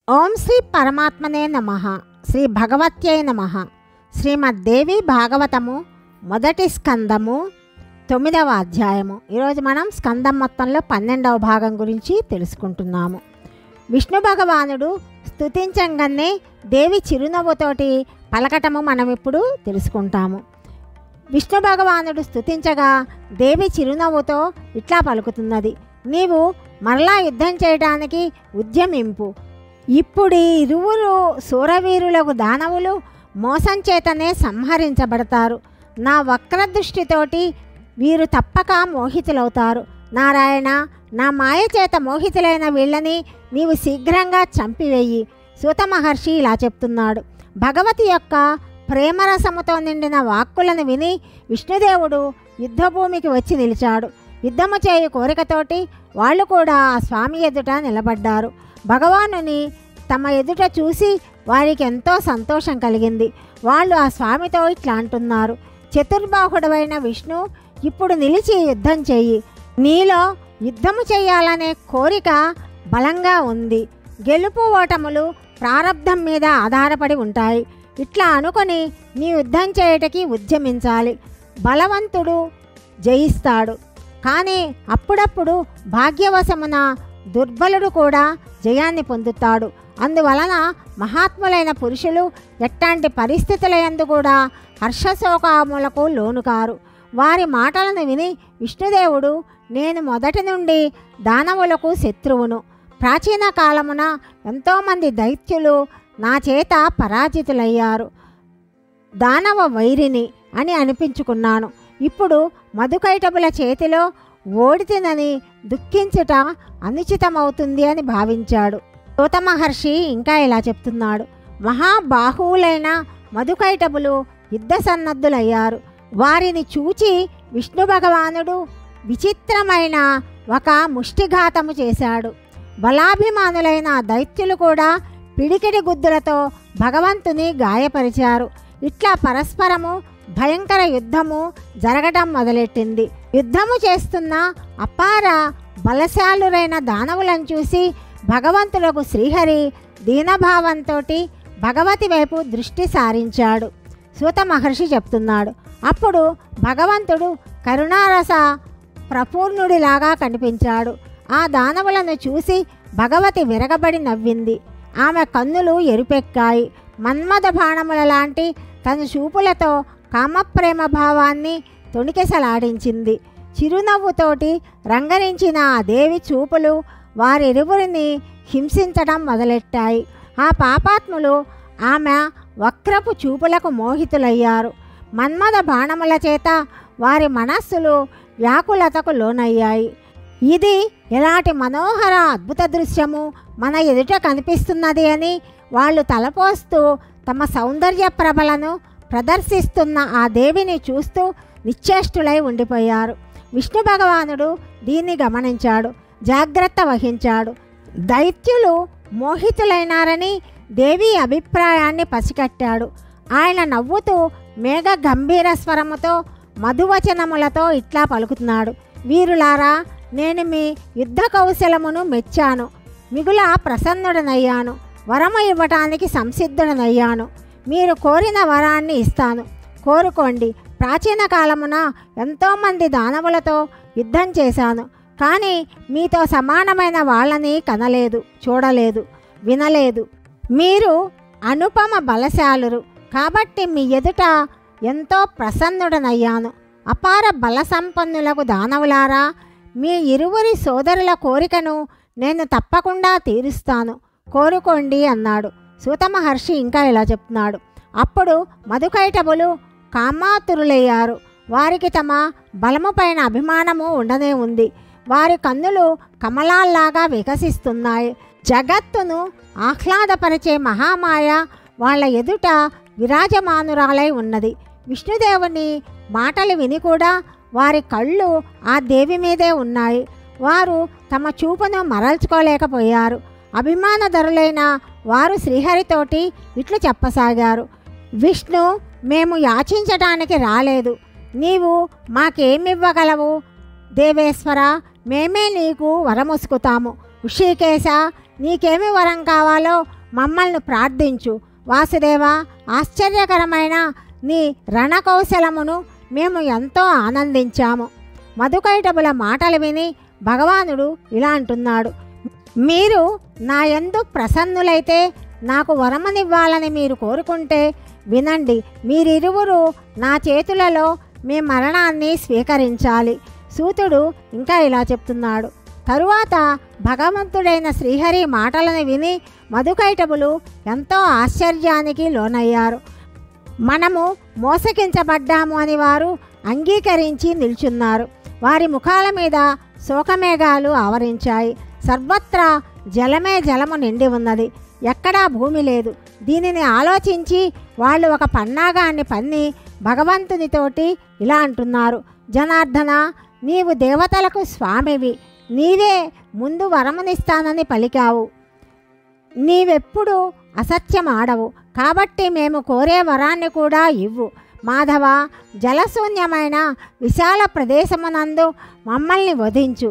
ఓం శ్రీ పరమాత్మనే నమః. శ్రీ భగవత్యై నమః. శ్రీమద్దేవి భాగవతము మొదటి స్కందము 9వ అధ్యాయము. ఈరోజు మనం స్కందం మొత్తంలో 12వ భాగం గురించి తెలుసుకుంటున్నాము. విష్ణు భగవానుడు స్తుతించంగానే దేవి చిరునవ్వుతోటి పలకటము మనం ఇప్పుడు తెలుసుకుంటాము. విష్ణు భగవానుడు స్తుతించగా దేవి చిరునవ్వుతో ఇట్లా పలుకుతున్నది: నీవు మరలా యుద్ధం చేయడానికి ఉద్యమింపు. ఇప్పుడు ఇరువురు శూరవీరులకు దానవులు మోసం చేతనే సంహరించబడతారు. నా వక్రదృష్టితోటి వీరు తప్పక మోహితులవుతారు. నారాయణ, నా మాయ చేత మోహితులైన వీళ్ళని నీవు శీఘ్రంగా చంపివేయి. సూత మహర్షి ఇలా చెప్తున్నాడు. భగవతి యొక్క ప్రేమరసముతో నిండిన వాక్కులను విని విష్ణుదేవుడు యుద్ధభూమికి వచ్చి నిలిచాడు. యుద్ధము చేయు కోరికతోటి వాళ్ళు కూడా ఆ స్వామి ఎదుట నిలబడ్డారు. భగవానుని తమ ఎదుట చూసి వారికి ఎంతో సంతోషం కలిగింది. వాళ్ళు ఆ స్వామితో ఇట్లా అంటున్నారు: చతుర్బాహుడవైన విష్ణు, ఇప్పుడు నిలిచి యుద్ధం చెయ్యి. నీలో యుద్ధము చేయాలనే కోరిక బలంగా ఉంది. గెలుపు ఓటములు ప్రారబ్ధం మీద ఆధారపడి ఉంటాయి. ఇట్లా అనుకొని నీ యుద్ధం చేయటకి ఉద్యమించాలి. బలవంతుడు జయిస్తాడు, కానీ అప్పుడప్పుడు భాగ్యవశమున దుర్బలుడు కూడా జయాన్ని పొందుతాడు. అందువలన మహాత్ములైన పురుషులు ఎట్లాంటి పరిస్థితుల యందు కూడా హర్షశోకములకు లోనుకారు. వారి మాటలను విని విష్ణుదేవుడు, నేను మొదటి నుండి దానవులకు శత్రువును. ప్రాచీన కాలమున ఎంతోమంది దైత్యులు నా చేత పరాజితులయ్యారు. దానవ వైరిని అని అనిపించుకున్నాను. ఇప్పుడు మధుకైటబుల చేతిలో ఓడితినని దుఃఖించుట అనుచితమవుతుంది అని భావించాడు. సూత మహర్షి ఇంకా ఇలా చెప్తున్నాడు: మహాబాహువులైన మధుకైటబులు యుద్ధ సన్నద్ధులయ్యారు. వారిని చూచి విష్ణు భగవానుడు విచిత్రమైన ఒక ముష్టిఘాతము చేశాడు. బలాభిమానులైన దైత్యులు కూడా పిడికిడి గుద్దులతో భగవంతుని గాయపరిచారు. ఇట్లా పరస్పరము భయంకర యుద్ధము జరగడం మొదలెట్టింది. యుద్ధము చేస్తున్న అపార బలశాలురైన దానవులను చూసి భగవంతులకు శ్రీహరి దీనభావంతో భగవతి వైపు దృష్టి సారించాడు. సూత మహర్షి చెప్తున్నాడు. అప్పుడు భగవంతుడు కరుణారస ప్రపూర్ణుడిలాగా కనిపించాడు. ఆ దానవులను చూసి భగవతి విరగబడి నవ్వింది. ఆమె కన్నులు ఎరుపెక్కాయి. మన్మథ బాణముల లాంటి తన చూపులతో కామప్రేమ భావాన్ని తొణికెసలాడించింది. చిరునవ్వుతోటి రంగరించిన ఆ దేవి చూపులు వారిరువురిని హింసించడం మొదలెట్టాయి. ఆ పాపాత్ములు ఆమె వక్రపు చూపులకు మోహితులయ్యారు. మన్మథ బాణముల చేత వారి మనస్సులు వ్యాకులతకు లోనయ్యాయి. ఇది ఎలాంటి మనోహర అద్భుత దృశ్యము మన ఎదుట కనిపిస్తున్నది అని వాళ్ళు తలపోస్తూ తమ సౌందర్య ప్రభలను ప్రదర్శిస్తున్న ఆ దేవిని చూస్తూ నిశ్చేష్టులై ఉండిపోయారు. విష్ణు భగవానుడు దీన్ని గమనించాడు, జాగ్రత్త వహించాడు. దైత్యులు మోహితులైనారని దేవి అభిప్రాయాన్ని పసికట్టాడు. ఆయన నవ్వుతూ మేఘ గంభీర స్వరముతో మధువచనములతో ఇట్లా పలుకుతున్నాడు: వీరులారా, నేను మీ యుద్ధ కౌశలమును మెచ్చాను. మిగుల ప్రసన్నుడనయ్యాను. వరము ఇవ్వటానికి సంసిద్ధుడనయ్యాను. మీరు కోరిన వరాన్ని ఇస్తాను, కోరుకోండి. ప్రాచీన కాలమున ఎంతోమంది దానవులతో యుద్ధం చేశాను, కానీ మీతో సమానమైన వాళ్ళని కనలేదు, చూడలేదు, వినలేదు. మీరు అనుపమ బలశాలురు కాబట్టి మీ ఎదుట ఎంతో ప్రసన్నుడనయ్యాను. అపార బల సంపన్నులకు దానవులారా, మీ ఇరువురి సోదరుల కోరికను నేను తప్పకుండా తీరుస్తాను, కోరుకోండి అన్నాడు. సూత మహర్షి ఇంకా ఇలా చెప్తున్నాడు. అప్పుడు మధుకైటబులు కామాతురులయ్యారు. వారికి తమ బలము పైన అభిమానము ఉండనే ఉంది. వారి కన్నులు కమలాల్లాగా వికసిస్తున్నాయి. జగత్తును ఆహ్లాదపరిచే మహామాయ వాళ్ళ ఎదుట విరాజమానురాలై ఉన్నది. విష్ణుదేవుని మాటలు విని కూడా వారి కళ్ళు ఆ దేవి మీదే ఉన్నాయి. వారు తమ చూపును మరల్చుకోలేకపోయారు. అభిమానధరులైన వారు శ్రీహరితోటి ఇట్లు చెప్పసాగారు: విష్ణు, మేము యాచించటానికి రాలేదు. నీవు మాకేమివ్వగలవు? దేవేశ్వర, మేమే నీకు వరముసుకుతాము. ఋషికేశ, నీకేమి వరం కావాలో మమ్మల్ని ప్రార్థించు. వాసుదేవ, ఆశ్చర్యకరమైన నీ రణకౌశలమును మేము ఎంతో ఆనందించాము. మధుకైటబుల మాటలు విని భగవానుడు ఇలా అంటున్నాడు, మీరు నా యందు ప్రసన్నులైతే నాకు వరమనివ్వాలని మీరు కోరుకుంటే వినండి. మీరిరువురు నా చేతులలో మీ మరణాన్ని స్వీకరించాలి. సూతుడు ఇంకా ఇలా చెప్తున్నాడు. తరువాత భగవంతుడైన శ్రీహరి మాటలను విని మధుకైటబులు ఎంతో ఆశ్చర్యానికి లోనయ్యారు. మనము మోసగించబడ్డాము అని వారు అంగీకరించి నిల్చున్నారు. వారి ముఖాల మీద శోకమేఘాలు ఆవరించాయి. సర్వత్రా జలమే జలము నిండి ఉన్నది, ఎక్కడా భూమి లేదు. దీనిని ఆలోచించి వాళ్ళు ఒక పన్నాగాన్ని పన్ని భగవంతునితోటి ఇలా అంటున్నారు, జనార్దన, నీవు దేవతలకు స్వామివి, నీవే ముందు వరమునిస్తానని పలికావు. నీవెప్పుడు అసత్యం ఆడవు, కాబట్టి మేము కోరే వరాన్ని కూడా ఇవ్వు. మాధవ, జలశూన్యమైన విశాల ప్రదేశమునందు మమ్మల్ని వధించు.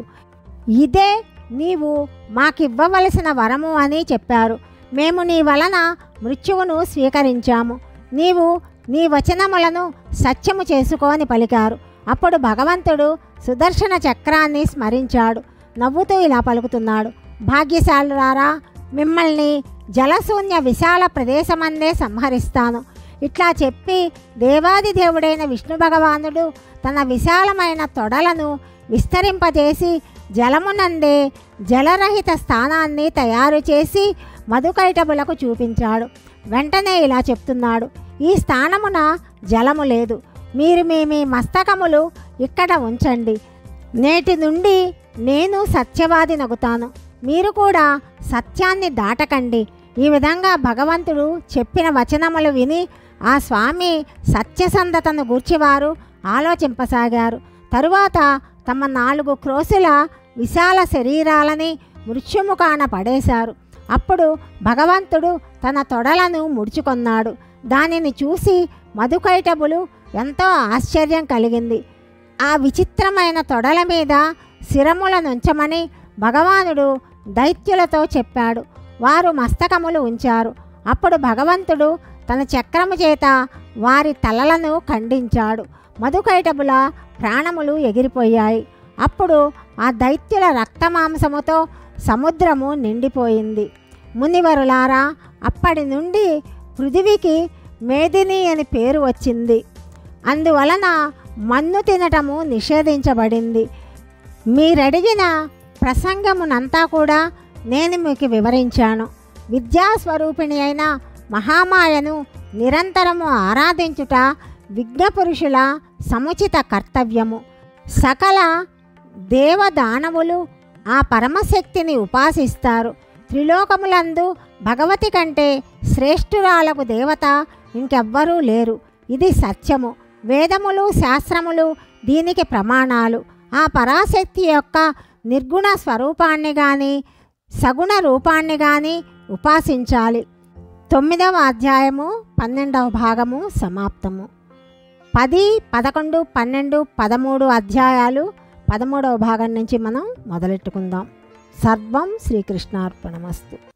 ఇదే నీవు మాకివ్వవలసిన వరము అని చెప్పారు. మేము నీ వలన మృత్యువును స్వీకరించాము. నీవు నీ వచనములను సత్యము చేసుకొని పలికారు. అప్పుడు భగవంతుడు సుదర్శన చక్రాన్ని స్మరించాడు. నవ్వుతూ ఇలా పలుకుతున్నాడు, భాగ్యశాలురారా, మిమ్మల్ని జలశూన్య విశాల ప్రదేశమందే సంహరిస్తాను. ఇట్లా చెప్పి దేవాదిదేవుడైన విష్ణు భగవానుడు తన విశాలమైన తొడలను విస్తరింపజేసి జలమునందే జలరహిత స్థానాన్ని తయారు చేసి మధుకైటబులకు చూపించాడు. వెంటనే ఇలా చెప్తున్నాడు, ఈ స్థానమున జలము లేదు. మీరు మీ మస్తకములు ఇక్కడ ఉంచండి. నేటి నుండి నేను సత్యవాది నగుతాను. మీరు కూడా సత్యాన్ని దాటకండి. ఈ విధంగా భగవంతుడు చెప్పిన వచనములు విని ఆ స్వామి సత్యసంధతను గూర్చివారు ఆలోచింపసాగారు. తరువాత తమ 4 క్రోసుల విశాల శరీరాలని మృత్యుముఖాన పడేశారు. అప్పుడు భగవంతుడు తన తొడలను ముడుచుకొన్నాడు. దానిని చూసి మధుకైటబులు ఎంతో ఆశ్చర్యం కలిగింది. ఆ విచిత్రమైన తొడల మీద శిరములనుంచమని భగవానుడు దైత్యులతో చెప్పాడు. వారు మస్తకములు ఉంచారు. అప్పుడు భగవంతుడు తన చక్రము చేత వారి తలలను ఖండించాడు. మధుకైటబుల ప్రాణములు ఎగిరిపోయాయి. అప్పుడు ఆ దైత్యుల రక్తమాంసముతో సముద్రము నిండిపోయింది. మునివరులారా, అప్పటి నుండి పృథివికి మేదిని అని పేరు వచ్చింది. అందువలన మన్ను తినటము నిషేధించబడింది. మీరడిగిన ప్రసంగమునంతా కూడా నేను మీకు వివరించాను. విద్యాస్వరూపిణి అయిన మహామాయను నిరంతరము ఆరాధించుట విఘ్నపురుషుల సముచిత కర్తవ్యము. సకల దేవదానవులు ఆ పరమశక్తిని ఉపాసిస్తారు. త్రిలోకములందు భగవతి కంటే శ్రేష్ఠురాలకు దేవత ఇంకెవ్వరూ లేరు. ఇది సత్యము. వేదములు శాస్త్రములు దీనికి ప్రమాణాలు. ఆ పరాశక్తి యొక్క నిర్గుణ స్వరూపాన్ని కానీ సగుణ రూపాన్ని కానీ ఉపాసించాలి. 9వ అధ్యాయము 12వ భాగము సమాప్తము. 10, 11, 12, 13 అధ్యాయాలు 13వ భాగం నుంచి మనం మొదలెట్టుకుందాం. సర్వం శ్రీకృష్ణార్పణమస్తు.